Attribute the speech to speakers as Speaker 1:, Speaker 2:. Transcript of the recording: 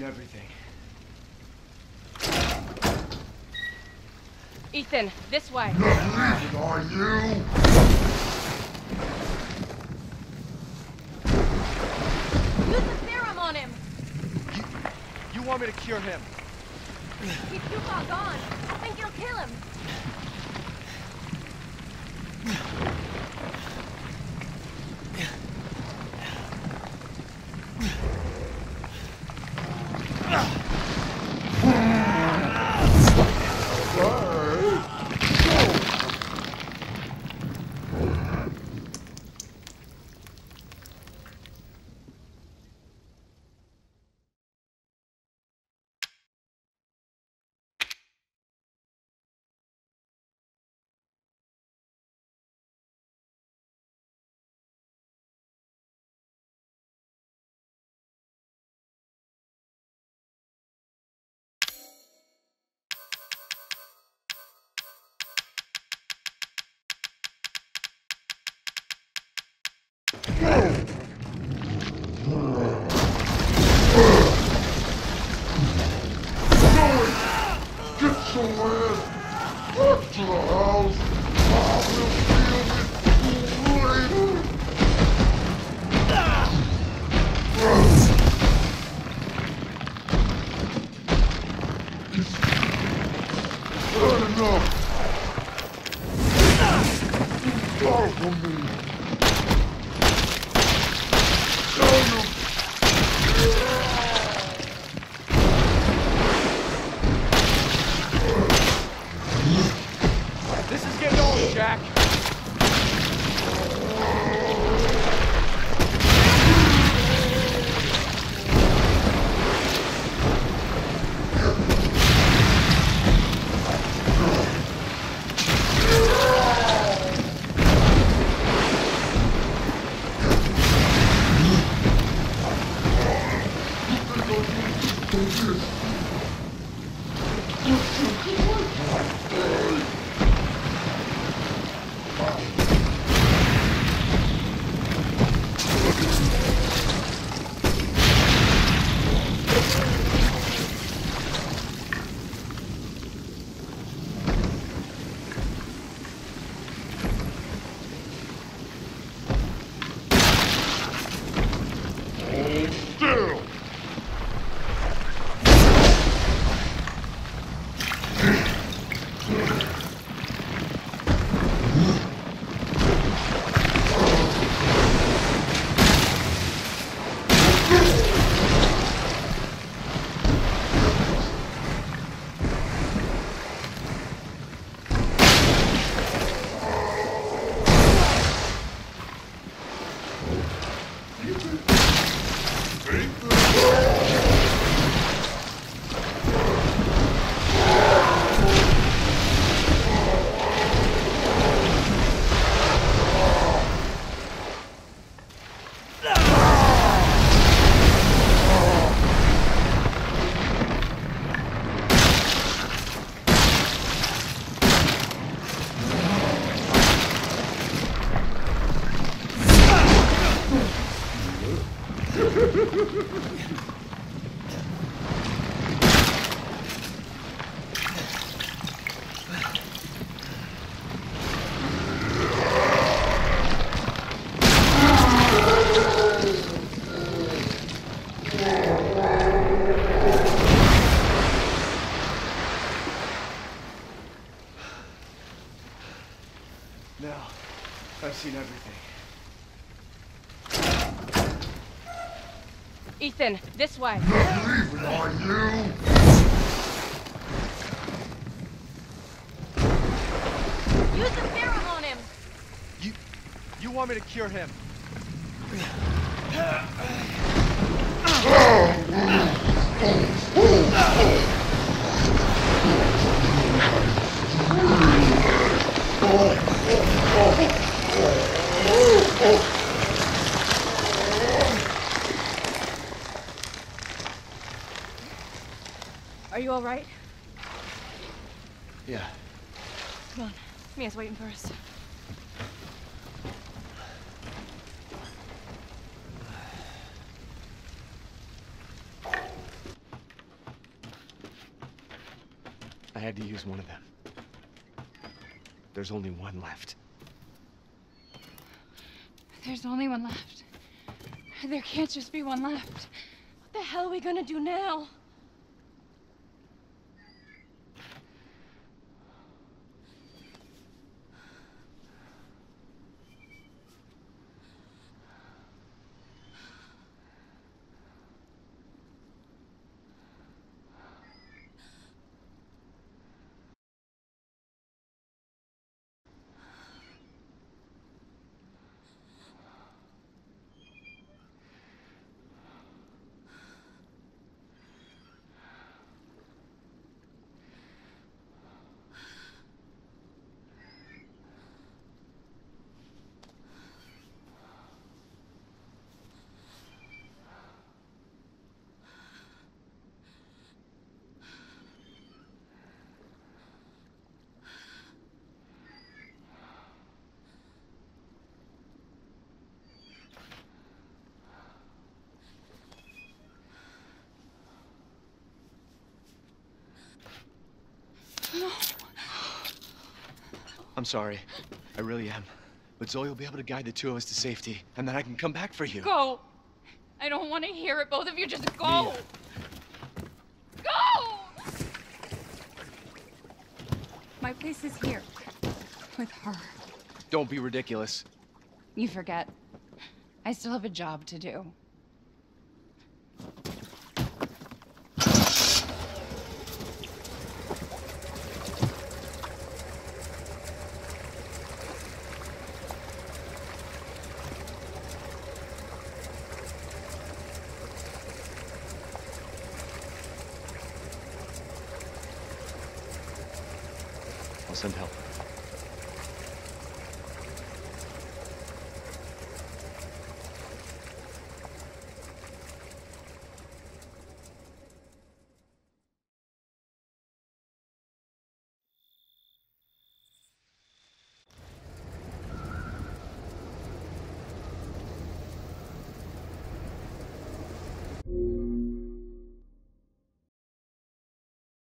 Speaker 1: everything.
Speaker 2: Ethan, this way.
Speaker 3: Not leaving, are you?
Speaker 2: Use the serum on him.
Speaker 1: You want me to cure him?
Speaker 2: He's too far gone. I think you'll kill him.
Speaker 3: Get your ass back to the house. I will deal with you later. Good enough. Far from me.
Speaker 1: This is getting old, Jack.
Speaker 3: Still.
Speaker 1: Now, I've seen everything.
Speaker 2: Ethan, this way.
Speaker 3: Not leaving, are you?
Speaker 2: Use the serum on him.
Speaker 1: You want me to cure him?
Speaker 2: Are you all right?
Speaker 1: Yeah.
Speaker 2: Come on. Mia's waiting for us.
Speaker 1: I had to use one of them. There's only one left.
Speaker 2: There's only one left. There can't just be one left. What the hell are we gonna do now? No.
Speaker 1: I'm sorry. I really am. But Zoe will be able to guide the two of us to safety, and then I can come back for you.
Speaker 2: Go! I don't want to hear it. Both of you just go!
Speaker 1: Mia.
Speaker 2: Go! My place is here. With her.
Speaker 1: Don't be ridiculous.
Speaker 2: You forget. I still have a job to do.
Speaker 1: I'll send help.